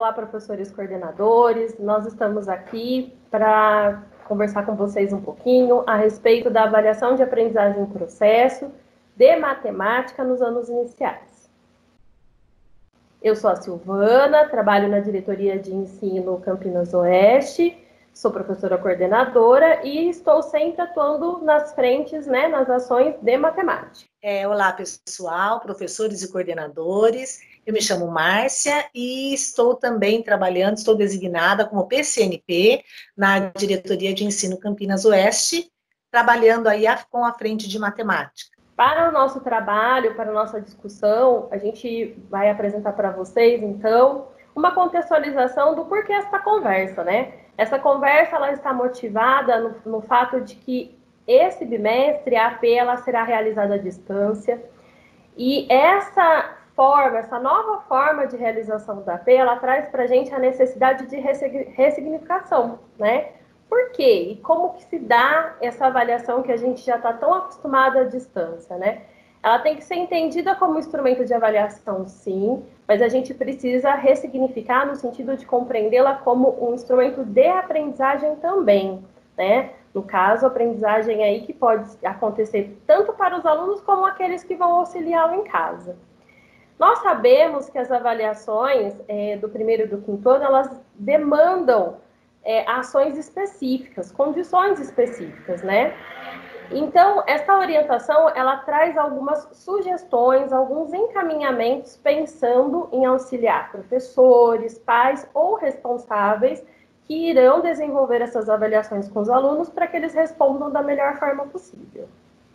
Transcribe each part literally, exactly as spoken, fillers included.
Olá, professores coordenadores. Nós estamos aqui para conversar com vocês um pouquinho a respeito da avaliação de aprendizagem em processo de matemática nos anos iniciais. Eu sou a Silvana, trabalho na diretoria de ensino Campinas Oeste, sou professora coordenadora e estou sempre atuando nas frentes, né, nas ações de matemática. É, olá, pessoal, professores e coordenadores. Eu me chamo Márcia e estou também trabalhando, estou designada como P C N P na diretoria de ensino Campinas Oeste, trabalhando aí com a frente de matemática. Para o nosso trabalho, para a nossa discussão, a gente vai apresentar para vocês, então, uma contextualização do porquê essa conversa, né? Essa conversa, ela está motivada no, no fato de que esse bimestre, a A P, ela será realizada à distância, e essa forma, essa nova forma de realização da A P, ela traz para a gente a necessidade de ressignificação, né? Por quê? E como que se dá essa avaliação que a gente já está tão acostumado à distância, né? Ela tem que ser entendida como instrumento de avaliação, sim, mas a gente precisa ressignificar no sentido de compreendê-la como um instrumento de aprendizagem também, né? No caso, aprendizagem aí que pode acontecer tanto para os alunos como aqueles que vão auxiliá-lo em casa. Nós sabemos que as avaliações é, do primeiro e do quinto ano, elas demandam é, ações específicas, condições específicas, né? Então, essa orientação, ela traz algumas sugestões, alguns encaminhamentos, pensando em auxiliar professores, pais ou responsáveis que irão desenvolver essas avaliações com os alunos para que eles respondam da melhor forma possível.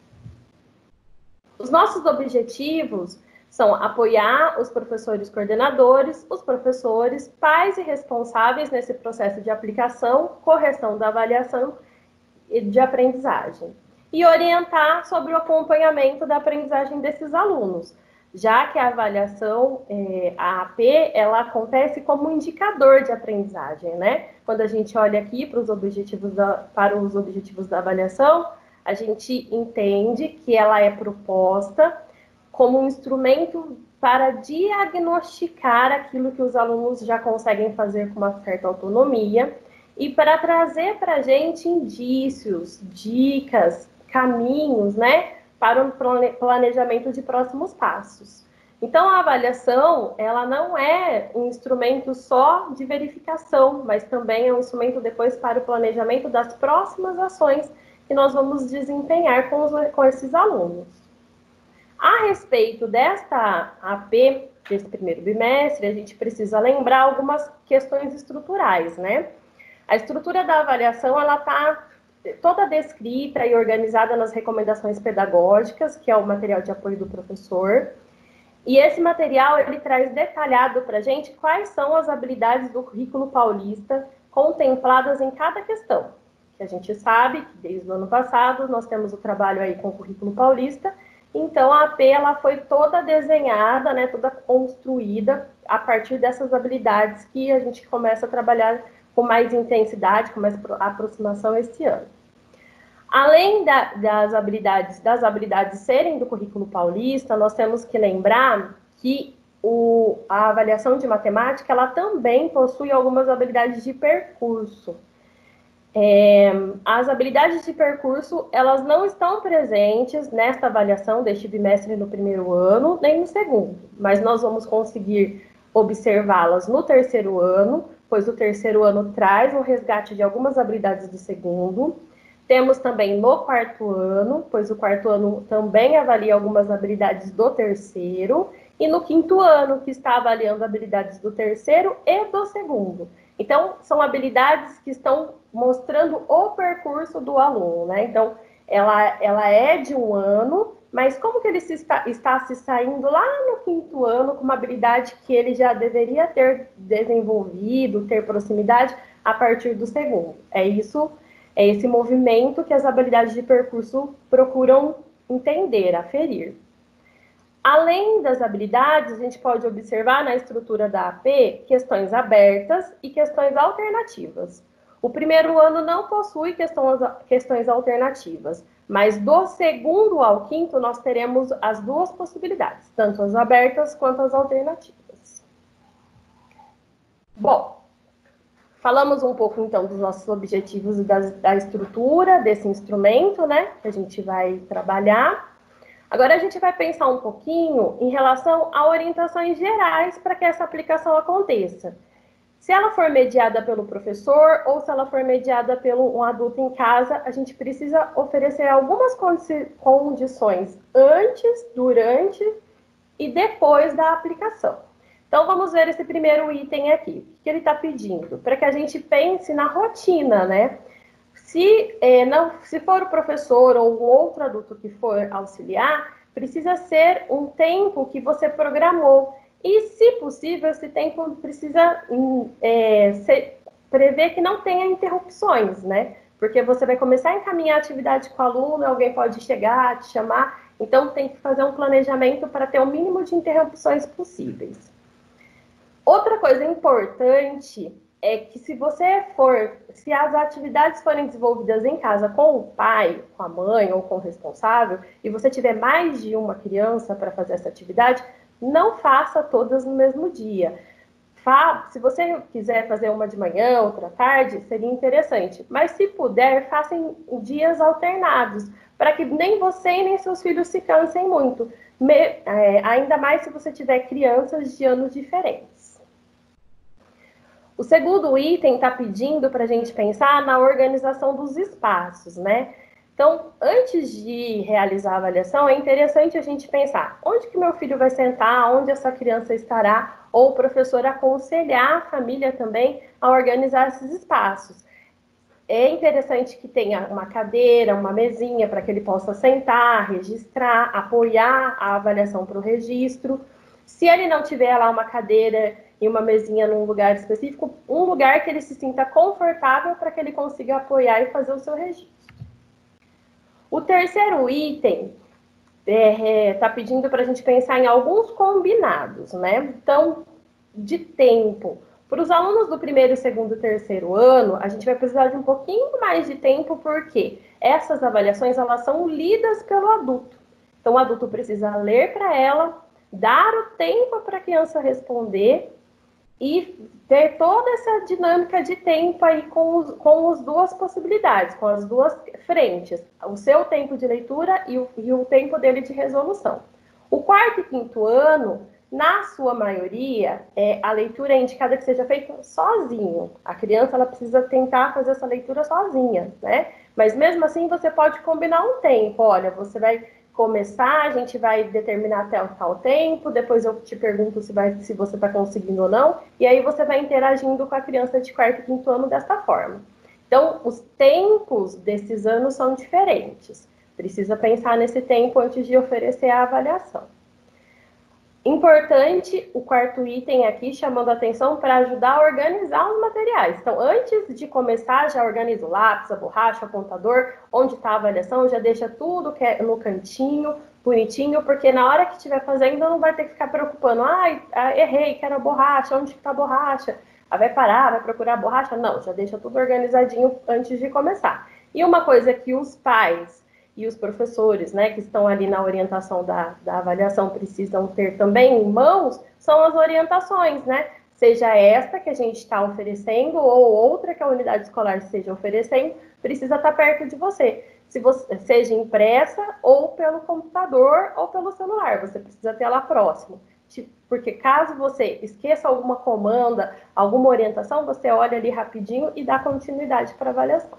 Os nossos objetivos são apoiar os professores coordenadores, os professores, pais e responsáveis nesse processo de aplicação, correção da avaliação e de aprendizagem. E orientar sobre o acompanhamento da aprendizagem desses alunos, já que a avaliação, é, a A P, ela acontece como indicador de aprendizagem, né? Quando a gente olha aqui para os objetivos da, para os objetivos da avaliação, a gente entende que ela é proposta como um instrumento para diagnosticar aquilo que os alunos já conseguem fazer com uma certa autonomia e para trazer para a gente indícios, dicas, caminhos, né, para um planejamento de próximos passos. Então, a avaliação, ela não é um instrumento só de verificação, mas também é um instrumento depois para o planejamento das próximas ações que nós vamos desempenhar com, os, com esses alunos. A respeito desta A P, desse primeiro bimestre, a gente precisa lembrar algumas questões estruturais, né? A estrutura da avaliação, ela está toda descrita e organizada nas recomendações pedagógicas, que é o material de apoio do professor. E esse material, ele traz detalhado para a gente quais são as habilidades do currículo paulista contempladas em cada questão. Que a gente sabe que desde o ano passado nós temos o trabalho aí com o currículo paulista, então a A P, ela foi toda desenhada, né, toda construída a partir dessas habilidades que a gente começa a trabalhar com mais intensidade, com mais aproximação este ano. Além da, das, habilidades, das habilidades serem do currículo paulista, nós temos que lembrar que o, a avaliação de matemática, ela também possui algumas habilidades de percurso. É, as habilidades de percurso, elas não estão presentes nesta avaliação deste bimestre no primeiro ano, nem no segundo, mas nós vamos conseguir observá-las no terceiro ano, pois o terceiro ano traz um resgate de algumas habilidades do segundo. Temos também no quarto ano, pois o quarto ano também avalia algumas habilidades do terceiro, e no quinto ano, que está avaliando habilidades do terceiro e do segundo. Então, são habilidades que estão mostrando o percurso do aluno, né? Então, ela, ela é de um ano, mas como que ele se está, está se saindo lá no quinto ano com uma habilidade que ele já deveria ter desenvolvido, ter proximidade a partir do segundo? É isso, é esse movimento que as habilidades de percurso procuram entender, aferir. Além das habilidades, a gente pode observar na estrutura da A P questões abertas e questões alternativas. O primeiro ano não possui questões, questões alternativas, mas do segundo ao quinto nós teremos as duas possibilidades, tanto as abertas quanto as alternativas. Bom, falamos um pouco, então, dos nossos objetivos e da, da estrutura desse instrumento, né, que a gente vai trabalhar. Agora, a gente vai pensar um pouquinho em relação a orientações gerais para que essa aplicação aconteça. Se ela for mediada pelo professor ou se ela for mediada pelo um adulto em casa, a gente precisa oferecer algumas condi- condições antes, durante e depois da aplicação. Então, vamos ver esse primeiro item aqui. O que ele está pedindo? Para que a gente pense na rotina, né? Se, é, não, se for o professor ou um outro adulto que for auxiliar, precisa ser um tempo que você programou. E, se possível, esse tempo precisa é, ser, prever que não tenha interrupções, né? Porque você vai começar a encaminhar a atividade com o aluno, alguém pode chegar, te chamar. Então, tem que fazer um planejamento para ter o mínimo de interrupções possíveis. Outra coisa importante é que se você for, se as atividades forem desenvolvidas em casa com o pai, com a mãe ou com o responsável, e você tiver mais de uma criança para fazer essa atividade, não faça todas no mesmo dia. Se você quiser fazer uma de manhã, outra à tarde, seria interessante. Mas se puder, faça em dias alternados, para que nem você e nem seus filhos se cansem muito. Me, é, ainda mais se você tiver crianças de anos diferentes. O segundo item está pedindo para a gente pensar na organização dos espaços, né? Então, antes de realizar a avaliação, é interessante a gente pensar onde que meu filho vai sentar, onde essa criança estará, ou o professor aconselhar a família também a organizar esses espaços. É interessante que tenha uma cadeira, uma mesinha para que ele possa sentar, registrar, apoiar a avaliação para o registro. Se ele não tiver lá uma cadeira e uma mesinha num lugar específico, um lugar que ele se sinta confortável para que ele consiga apoiar e fazer o seu registro. O terceiro item está é, é, pedindo para a gente pensar em alguns combinados, né? Então, de tempo. Para os alunos do primeiro, segundo e terceiro ano, a gente vai precisar de um pouquinho mais de tempo, porque essas avaliações elas são lidas pelo adulto. Então, o adulto precisa ler para ela, dar o tempo para a criança responder e ter toda essa dinâmica de tempo aí com, os, com as duas possibilidades, com as duas frentes, o seu tempo de leitura e o, e o tempo dele de resolução. O quarto e quinto ano, na sua maioria, é, a leitura é indicada que seja feita sozinho. A criança ela precisa tentar fazer essa leitura sozinha, né? Mas mesmo assim você pode combinar um tempo. Olha, você vai começar, a gente vai determinar até o tal tempo, depois eu te pergunto se, vai, se você está conseguindo ou não, e aí você vai interagindo com a criança de quarto e quinto ano desta forma. Então, os tempos desses anos são diferentes. Precisa pensar nesse tempo antes de oferecer a avaliação. Importante, o quarto item aqui, chamando a atenção para ajudar a organizar os materiais. Então, antes de começar, já organiza o lápis, a borracha, o apontador, onde está a avaliação, já deixa tudo que é no cantinho, bonitinho, porque na hora que estiver fazendo, não vai ter que ficar preocupando. Ai, ah, errei, quero a borracha, onde está a borracha? Ah, vai parar, vai procurar a borracha? Não, já deixa tudo organizadinho antes de começar. E uma coisa que os pais e os professores, né, que estão ali na orientação da, da avaliação precisam ter também em mãos, são as orientações, né? Seja esta que a gente está oferecendo ou outra que a unidade escolar esteja oferecendo, precisa estar perto de você. Se você seja impressa ou pelo computador ou pelo celular, você precisa ter ela próximo. Porque caso você esqueça alguma comanda, alguma orientação, você olha ali rapidinho e dá continuidade para a avaliação.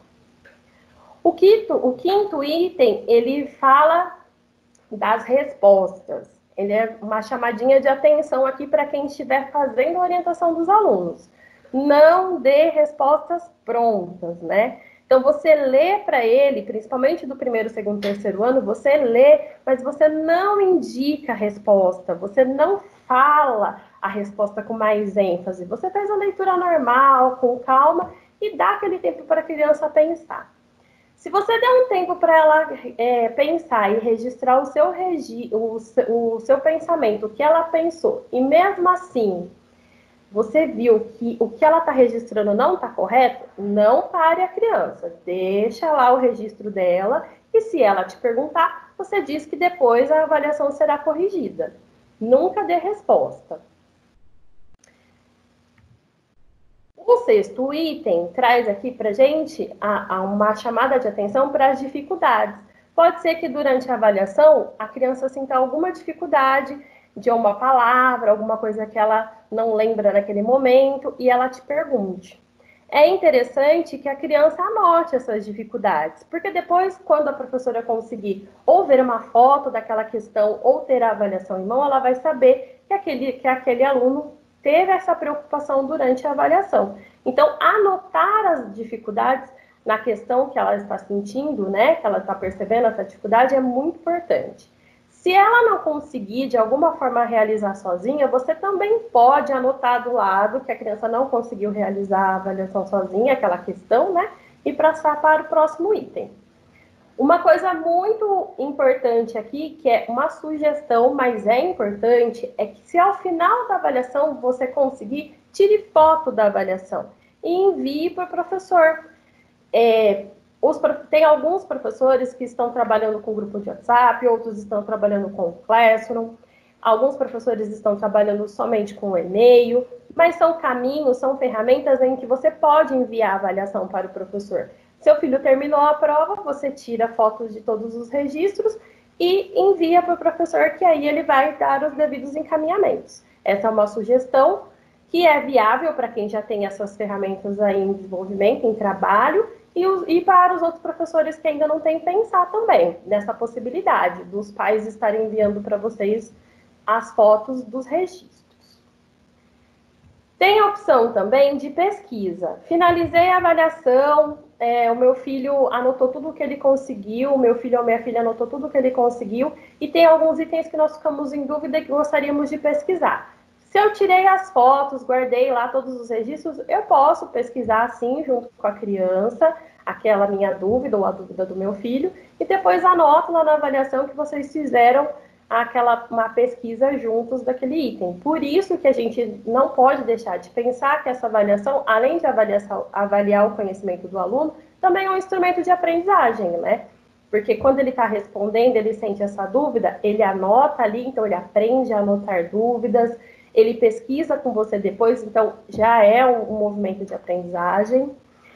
O quinto, o quinto item, ele fala das respostas. Ele é uma chamadinha de atenção aqui para quem estiver fazendo a orientação dos alunos. Não dê respostas prontas, né? Então, você lê para ele, principalmente do primeiro, segundo, terceiro ano, você lê, mas você não indica a resposta, você não fala a resposta com mais ênfase. Você faz a leitura normal, com calma, e dá aquele tempo para a criança pensar. Se você der um tempo para ela é, pensar e registrar o seu, regi o, o seu pensamento, o que ela pensou, e mesmo assim você viu que o que ela está registrando não está correto, não pare a criança. Deixa lá o registro dela e se ela te perguntar, você diz que depois a avaliação será corrigida. Nunca dê resposta. O sexto item traz aqui para a gente a, a uma chamada de atenção para as dificuldades. Pode ser que durante a avaliação a criança sinta alguma dificuldade de uma palavra, alguma coisa que ela não lembra naquele momento e ela te pergunte. É interessante que a criança anote essas dificuldades, porque depois, quando a professora conseguir ou ver uma foto daquela questão ou ter a avaliação em mão, ela vai saber que aquele, que aquele aluno teve essa preocupação durante a avaliação. Então, anotar as dificuldades na questão que ela está sentindo, né, que ela está percebendo essa dificuldade, é muito importante. Se ela não conseguir, de alguma forma, realizar sozinha, você também pode anotar do lado que a criança não conseguiu realizar a avaliação sozinha, aquela questão, né? E passar para o próximo item. Uma coisa muito importante aqui, que é uma sugestão, mas é importante, é que se ao final da avaliação você conseguir, tire foto da avaliação e envie para o professor. É, Os, tem alguns professores que estão trabalhando com grupo de WhatsApp, outros estão trabalhando com o Classroom, alguns professores estão trabalhando somente com o e-mail, mas são caminhos, são ferramentas em que você pode enviar a avaliação para o professor. Seu filho terminou a prova, você tira fotos de todos os registros e envia para o professor, que aí ele vai dar os devidos encaminhamentos. Essa é uma sugestão que é viável para quem já tem essas ferramentas aí em desenvolvimento, em trabalho, E, os, e para os outros professores que ainda não têm, pensar também nessa possibilidade dos pais estarem enviando para vocês as fotos dos registros. Tem a opção também de pesquisa. Finalizei a avaliação, é, o meu filho anotou tudo o que ele conseguiu, o meu filho ou minha filha anotou tudo o que ele conseguiu, e tem alguns itens que nós ficamos em dúvida e que gostaríamos de pesquisar. Se eu tirei as fotos, guardei lá todos os registros, eu posso pesquisar sim, junto com a criança, aquela minha dúvida ou a dúvida do meu filho, e depois anoto lá na avaliação que vocês fizeram aquela, uma pesquisa juntos daquele item. Por isso que a gente não pode deixar de pensar que essa avaliação, além de avaliar, avaliar o conhecimento do aluno, também é um instrumento de aprendizagem, né? Porque quando ele está respondendo, ele sente essa dúvida, ele anota ali, então ele aprende a anotar dúvidas, ele pesquisa com você depois, então já é um, um movimento de aprendizagem.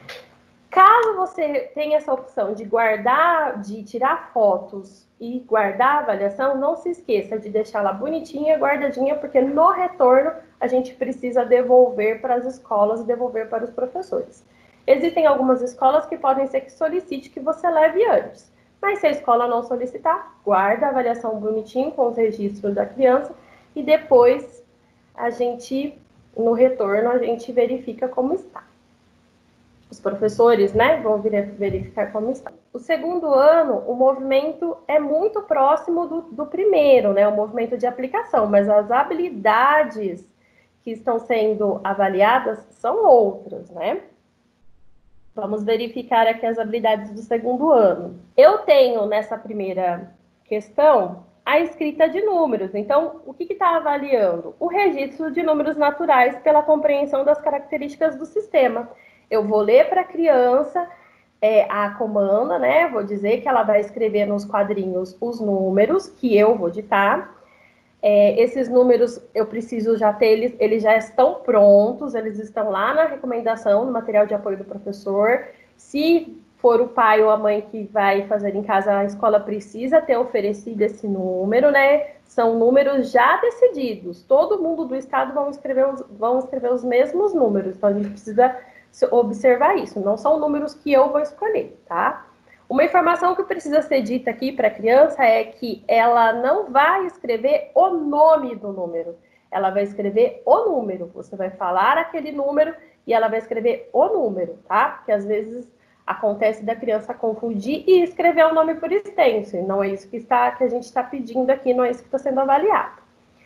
Caso você tenha essa opção de guardar, de tirar fotos e guardar a avaliação, não se esqueça de deixá-la bonitinha, guardadinha, porque no retorno a gente precisa devolver para as escolas e devolver para os professores. Existem algumas escolas que podem ser que solicite que você leve antes, mas se a escola não solicitar, guarda a avaliação bonitinho com os registros da criança e depois a gente, no retorno, a gente verifica como está. Os professores, né, vão verificar como está. O segundo ano, o movimento é muito próximo do, do primeiro, né, o movimento de aplicação, mas as habilidades que estão sendo avaliadas são outras, né? Vamos verificar aqui as habilidades do segundo ano. Eu tenho nessa primeira questão a escrita de números. Então, o que está avaliando? O registro de números naturais pela compreensão das características do sistema. Eu vou ler para a criança é, a comanda, né? Vou dizer que ela vai escrever nos quadrinhos os números que eu vou ditar. É, esses números eu preciso já ter, eles, eles já estão prontos, eles estão lá na recomendação, no material de apoio do professor. Se for o pai ou a mãe que vai fazer em casa, a escola precisa ter oferecido esse número, né? São números já decididos. Todo mundo do estado vão escrever os, vão escrever os mesmos números, então a gente precisa observar isso. Não são números que eu vou escolher, tá? Uma informação que precisa ser dita aqui para a criança é que ela não vai escrever o nome do número. Ela vai escrever o número. Você vai falar aquele número e ela vai escrever o número, tá? Porque às vezes acontece da criança confundir e escrever o nome por extenso. E não é isso que, está, que a gente está pedindo aqui, não é isso que está sendo avaliado.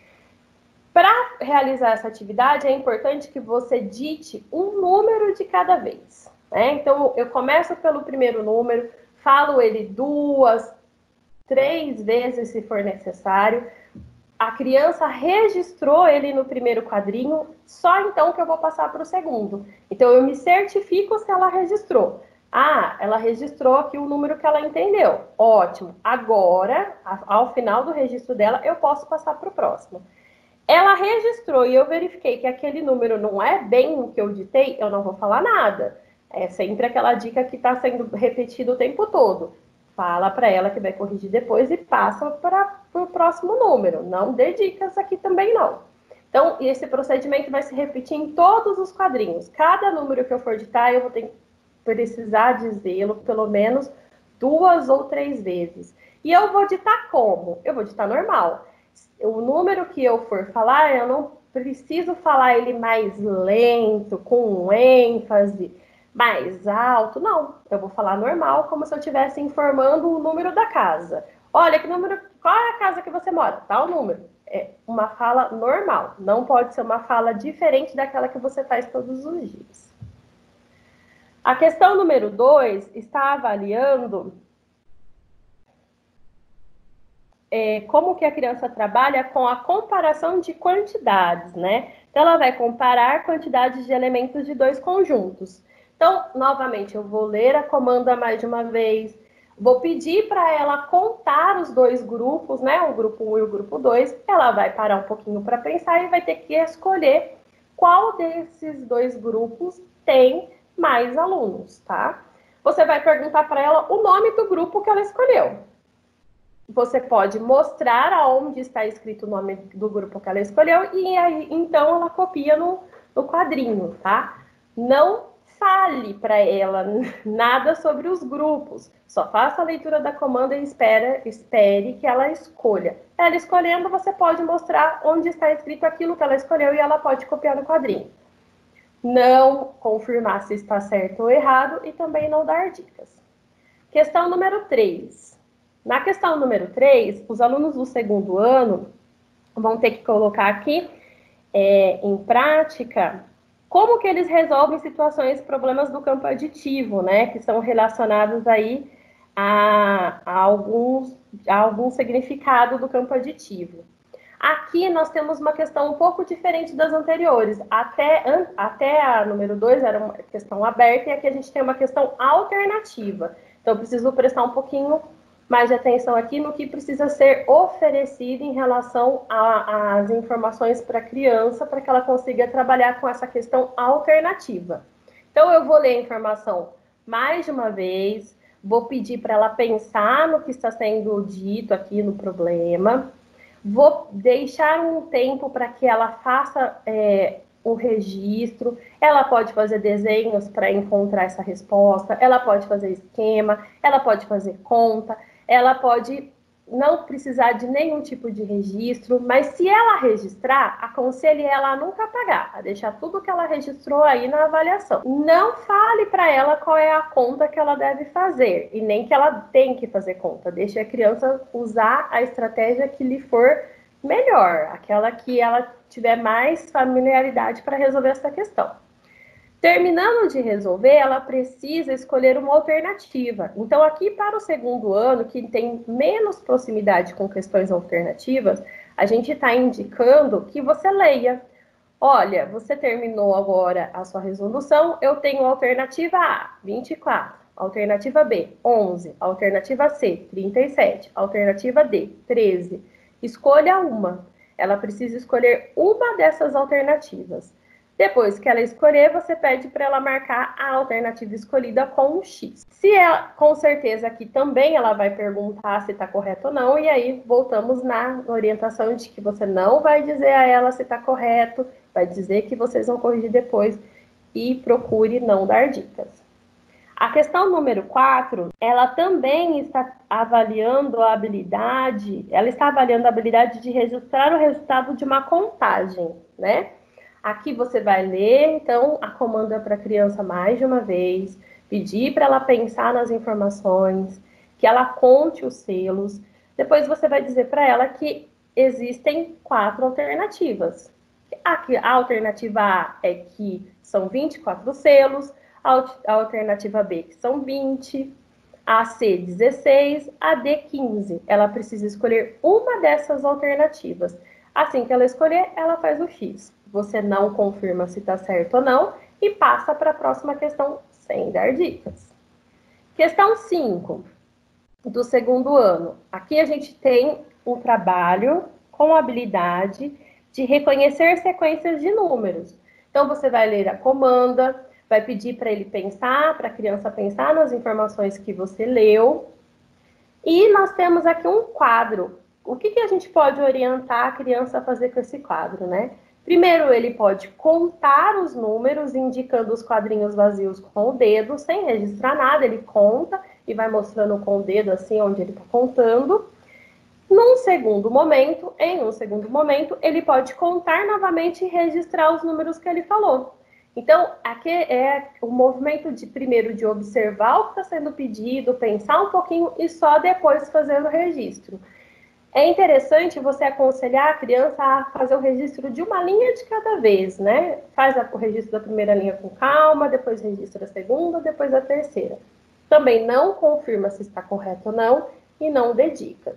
Para realizar essa atividade, é importante que você dite um número de cada vez, né? Então, eu começo pelo primeiro número, falo ele duas, três vezes, se for necessário. A criança registrou ele no primeiro quadrinho, só então que eu vou passar para o segundo. Então, eu me certifico se ela registrou. Ah, ela registrou aqui o número que ela entendeu. Ótimo. Agora, ao final do registro dela, eu posso passar para o próximo. Ela registrou e eu verifiquei que aquele número não é bem o que eu ditei, eu não vou falar nada. É sempre aquela dica que está sendo repetida o tempo todo. Fala para ela que vai corrigir depois e passa para o próximo número. Não dê dicas aqui também não. Então, esse procedimento vai se repetir em todos os quadrinhos. Cada número que eu for ditar, eu vou ter que precisar dizê-lo pelo menos duas ou três vezes. E eu vou ditar como? Eu vou ditar normal. O número que eu for falar, eu não preciso falar ele mais lento, com ênfase, mais alto. Não, eu vou falar normal, como se eu estivesse informando o número da casa. Olha, que número, qual é a casa que você mora? Tal número. É uma fala normal, não pode ser uma fala diferente daquela que você faz todos os dias. A questão número dois está avaliando é, como que a criança trabalha com a comparação de quantidades, né? Então, ela vai comparar quantidades de elementos de dois conjuntos. Então, novamente, eu vou ler a comanda mais de uma vez, vou pedir para ela contar os dois grupos, né? O grupo um e o grupo dois. Ela vai parar um pouquinho para pensar e vai ter que escolher qual desses dois grupos tem mais alunos, tá? Você vai perguntar para ela o nome do grupo que ela escolheu. Você pode mostrar aonde está escrito o nome do grupo que ela escolheu e aí, então, ela copia no, no quadrinho, tá? Não fale para ela nada sobre os grupos. Só faça a leitura da comanda e espera, espere que ela escolha. Ela escolhendo, você pode mostrar onde está escrito aquilo que ela escolheu e ela pode copiar no quadrinho. Não confirmar se está certo ou errado e também não dar dicas. Questão número três. Na questão número três, os alunos do segundo ano vão ter que colocar aqui é, em prática como que eles resolvem situações, problemas do campo aditivo, né? Que são relacionados aí a, a, alguns, a algum significado do campo aditivo. Aqui nós temos uma questão um pouco diferente das anteriores. Até, até a número dois era uma questão aberta e aqui a gente tem uma questão alternativa. Então, eu preciso prestar um pouquinho mais de atenção aqui no que precisa ser oferecido em relação às informações para a criança, para que ela consiga trabalhar com essa questão alternativa. Então, eu vou ler a informação mais de uma vez, vou pedir para ela pensar no que está sendo dito aqui no problema, vou deixar um tempo para que ela faça é, o registro, ela pode fazer desenhos para encontrar essa resposta, ela pode fazer esquema, ela pode fazer conta, ela pode não precisar de nenhum tipo de registro, mas se ela registrar, aconselhe ela a nunca apagar, a deixar tudo que ela registrou aí na avaliação. Não fale para ela qual é a conta que ela deve fazer, e nem que ela tem que fazer conta. Deixe a criança usar a estratégia que lhe for melhor, aquela que ela tiver mais familiaridade para resolver essa questão. Terminando de resolver, ela precisa escolher uma alternativa. Então, aqui para o segundo ano, que tem menos proximidade com questões alternativas, a gente está indicando que você leia. Olha, você terminou agora a sua resolução, eu tenho alternativa A, vinte e quatro, alternativa B, onze, alternativa C, trinta e sete, alternativa D, treze. Escolha uma. Ela precisa escolher uma dessas alternativas. Depois que ela escolher, você pede para ela marcar a alternativa escolhida com um X. Se ela, com certeza aqui também ela vai perguntar se está correto ou não, e aí voltamos na orientação de que você não vai dizer a ela se está correto, vai dizer que vocês vão corrigir depois e procure não dar dicas. A questão número quatro, ela também está avaliando a habilidade, ela está avaliando a habilidade de registrar o resultado de uma contagem, né? Aqui você vai ler, então, a comanda para a criança mais de uma vez, pedir para ela pensar nas informações, que ela conte os selos. Depois você vai dizer para ela que existem quatro alternativas. Aqui, a alternativa A é que são vinte e quatro selos, a alternativa B que são vinte, a C dezesseis, a D quinze. Ela precisa escolher uma dessas alternativas. Assim que ela escolher, ela faz o X. Você não confirma se está certo ou não e passa para a próxima questão sem dar dicas. Questão cinco, do segundo ano. Aqui a gente tem um trabalho com habilidade de reconhecer sequências de números. Então, você vai ler a comanda, vai pedir para ele pensar, para a criança pensar nas informações que você leu. E nós temos aqui um quadro. O que, que a gente pode orientar a criança a fazer com esse quadro, né? Primeiro, ele pode contar os números, indicando os quadrinhos vazios com o dedo, sem registrar nada, ele conta e vai mostrando com o dedo assim onde ele está contando. Num segundo momento, em um segundo momento, ele pode contar novamente e registrar os números que ele falou. Então, aqui é o movimento de primeiro de observar o que está sendo pedido, pensar um pouquinho e só depois fazer o registro. É interessante você aconselhar a criança a fazer o registro de uma linha de cada vez, né? Faz o registro da primeira linha com calma, depois registra a segunda, depois a terceira. Também não confirma se está correto ou não e não dê dicas.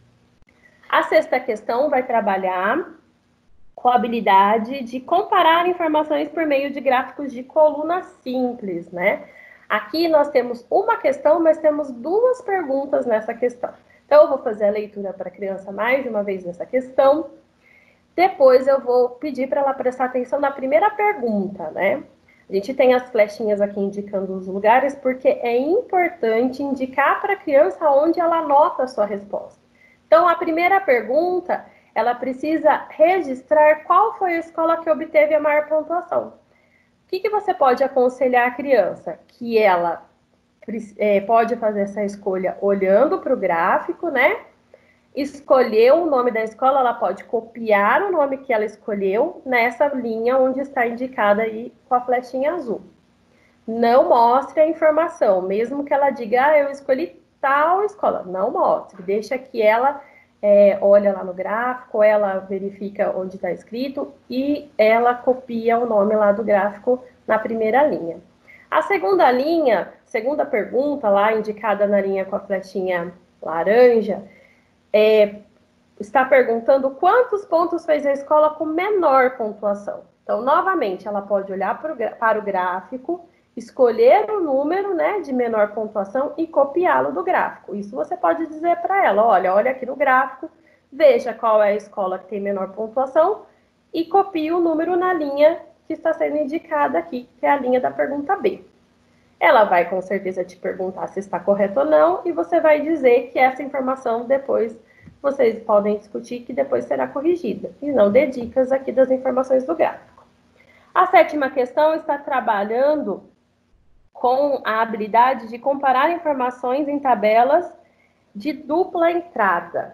A sexta questão vai trabalhar com a habilidade de comparar informações por meio de gráficos de coluna simples, né? Aqui nós temos uma questão, mas temos duas perguntas nessa questão. Então, eu vou fazer a leitura para a criança mais de uma vez nessa questão. Depois, eu vou pedir para ela prestar atenção na primeira pergunta, né? A gente tem as flechinhas aqui indicando os lugares, porque é importante indicar para a criança onde ela anota a sua resposta. Então, a primeira pergunta, ela precisa registrar qual foi a escola que obteve a maior pontuação. O que, que você pode aconselhar a criança? Que ela é, pode fazer essa escolha olhando para o gráfico, né? Escolher o nome da escola, ela pode copiar o nome que ela escolheu nessa linha onde está indicada aí com a flechinha azul. Não mostre a informação, mesmo que ela diga, ah, eu escolhi tal escola. Não mostre, deixa que ela é, olha lá no gráfico, ela verifica onde está escrito e ela copia o nome lá do gráfico na primeira linha. A segunda linha, segunda pergunta lá, indicada na linha com a flechinha laranja, é, está perguntando quantos pontos fez a escola com menor pontuação. Então, novamente, ela pode olhar pro, para o gráfico, escolher o número, né, de menor pontuação e copiá-lo do gráfico. Isso você pode dizer para ela, olha, olha aqui no gráfico, veja qual é a escola que tem menor pontuação e copie o número na linha que está sendo indicada aqui, que é a linha da pergunta B. Ela vai com certeza te perguntar se está correto ou não e você vai dizer que essa informação depois vocês podem discutir que depois será corrigida. E não dê dicas aqui das informações do gráfico. A sétima questão está trabalhando com a habilidade de comparar informações em tabelas de dupla entrada.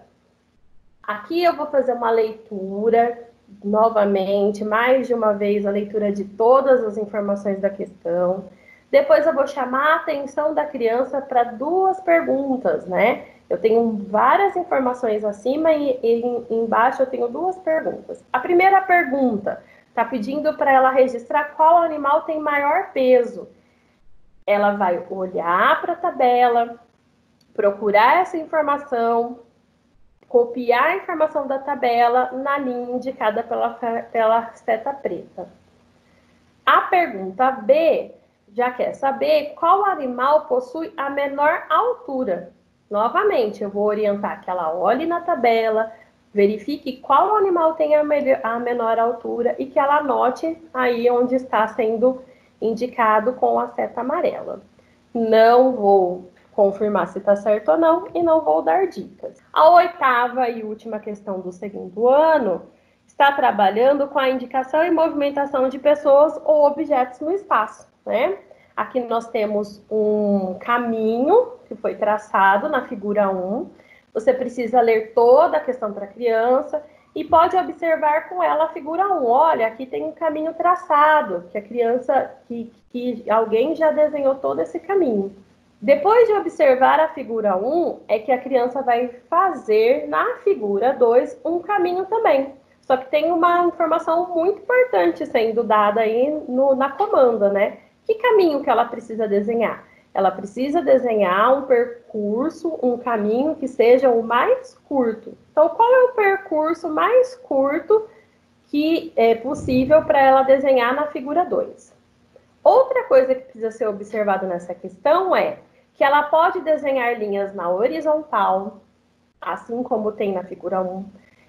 Aqui eu vou fazer uma leitura, novamente, mais de uma vez, a leitura de todas as informações da questão. Depois eu vou chamar a atenção da criança para duas perguntas, né? Eu tenho várias informações acima e, e embaixo eu tenho duas perguntas. A primeira pergunta está pedindo para ela registrar qual animal tem maior peso. Ela vai olhar para a tabela, procurar essa informação, copiar a informação da tabela na linha indicada pela, pela seta preta. A pergunta B já quer saber qual animal possui a menor altura. Novamente, eu vou orientar que ela olhe na tabela, verifique qual animal tem a, melhor, a menor altura e que ela anote aí onde está sendo indicado com a seta amarela. Não vou confirmar se está certo ou não e não vou dar dicas. A oitava e última questão do segundo ano está trabalhando com a indicação e movimentação de pessoas ou objetos no espaço, né? Aqui nós temos um caminho que foi traçado na figura um. Você precisa ler toda a questão para a criança e pode observar com ela a figura um. Olha, aqui tem um caminho traçado, que a criança, que, que alguém já desenhou todo esse caminho. Depois de observar a figura um, é que a criança vai fazer na figura dois um caminho também. Só que tem uma informação muito importante sendo dada aí no, na comanda, né? Que caminho que ela precisa desenhar? Ela precisa desenhar um percurso, um caminho que seja o mais curto. Então, qual é o percurso mais curto que é possível para ela desenhar na figura dois? Outra coisa que precisa ser observada nessa questão é que ela pode desenhar linhas na horizontal, assim como tem na figura um.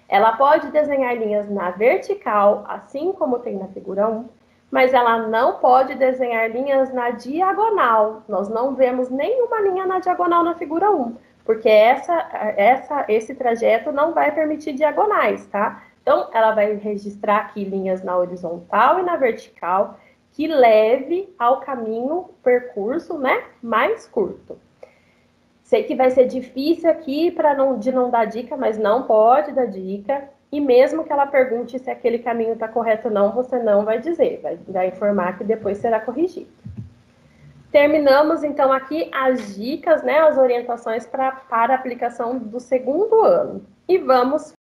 Ela pode desenhar linhas na vertical, assim como tem na figura um, mas ela não pode desenhar linhas na diagonal. Nós não vemos nenhuma linha na diagonal na figura um, porque essa, essa, esse trajeto não vai permitir diagonais, tá? Então, ela vai registrar aqui linhas na horizontal e na vertical, que leve ao caminho, percurso, né, mais curto. Sei que vai ser difícil aqui para não, de não dar dica, mas não pode dar dica. E mesmo que ela pergunte se aquele caminho está correto ou não, você não vai dizer, vai, vai informar que depois será corrigido. Terminamos, então, aqui as dicas, né, as orientações pra, para a aplicação do segundo ano. E vamos